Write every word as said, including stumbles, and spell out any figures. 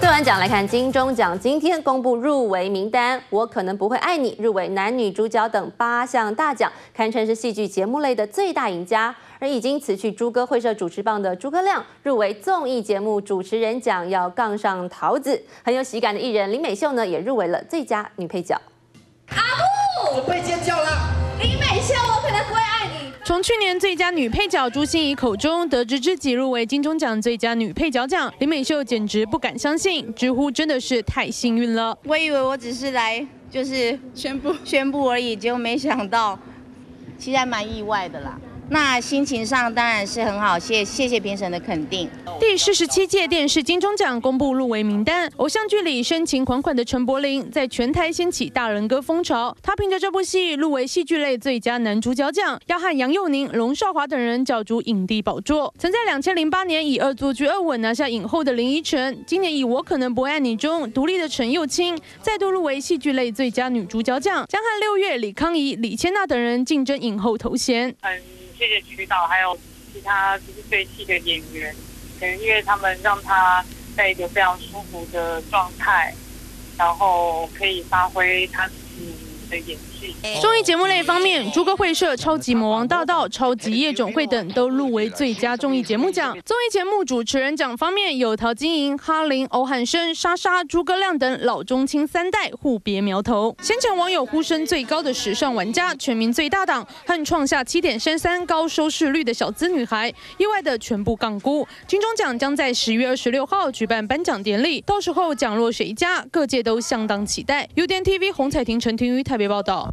完奖来看金钟奖，今天公布入围名单，我可能不会爱你入围男女主角等八项大奖，堪称是戏剧节目类的最大赢家。而已经辞去朱歌会社主持棒的诸葛亮入围综艺节目主持人奖，要杠上桃子。很有喜感的艺人林美秀呢，也入围了最佳女配角。 阿布， 准备尖叫了！ 林美秀，我可能不会爱你。 从去年最佳女配角朱心怡口中得知自己入围金钟奖最佳女配角奖，林美秀简直不敢相信，直呼真的是太幸运了。 我以为我只是来就是宣布宣布而已，结果没想到，其实还蛮意外的啦。 那心情上当然是很好，谢谢谢评审的肯定。 第四十七届电视金钟奖公布入围名单，偶像剧里深情款款的陈柏霖在全台掀起大人歌风潮。他凭着这部戏入围戏剧类最佳男主角奖，要和杨佑宁、龙少华等人角逐影帝宝座。曾在两千零八年以恶作剧二吻拿下影后的林依晨，今年以我可能不爱你中独立的陈又青再度入围戏剧类最佳女主角奖，将和六月、李康怡、李千娜等人竞争影后头衔。 嗯 谢谢渠导，还有其他就是对戏的演员，嗯，因为他们让他在一个非常舒服的状态，然后可以发挥他自己的演技。 综艺节目类方面，朱歌会社、超级魔王大道、超级夜总会等都入围最佳综艺节目奖。综艺节目主持人奖方面，有陶晶莹、哈林、欧汉声、莎莎、诸葛亮等老中青三代互别苗头。先前网友呼声最高的时尚玩家、全民最大档和创下七点三三高收视率的小资女孩，意外的全部杠估。金钟奖将在十月二十六号举办颁奖典礼，到时候奖落谁家，各界都相当期待。U D N T V 洪彩婷、陈庭瑜台北报道。